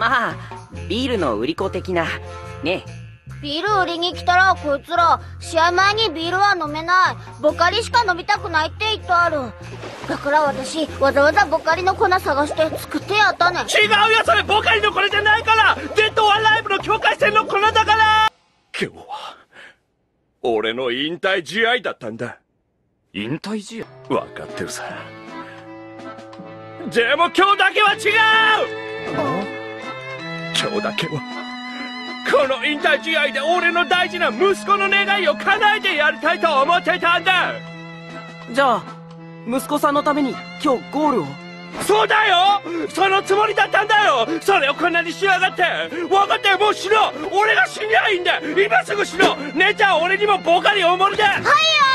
まあビールの売り子的なね。 ビール売りに来たらこいつら試合前にビールは飲めない、ボカリしか飲みたくないって言ってある。だから私わざわざボカリの粉探して作ってやったね。 違うよ、それボカリの粉じゃないから、デッドワンライブの境界線の粉だから。今日は俺の引退試合だったんだ。 引退試合？ 分かってるさ。でも今日だけは違う。今日だけはこの引退試合で俺の大事な息子の願いを叶えてやりたいと思ってたんだ。 じゃあ息子さんのために今日ゴールを。 そうだよ、そのつもりだったんだよ。それをこんなにしやがって。分かったよ、もうしろ。俺が死にゃいいんだ。今すぐしろ。姉ちゃん、俺にもボカリおもりだ。 はいよ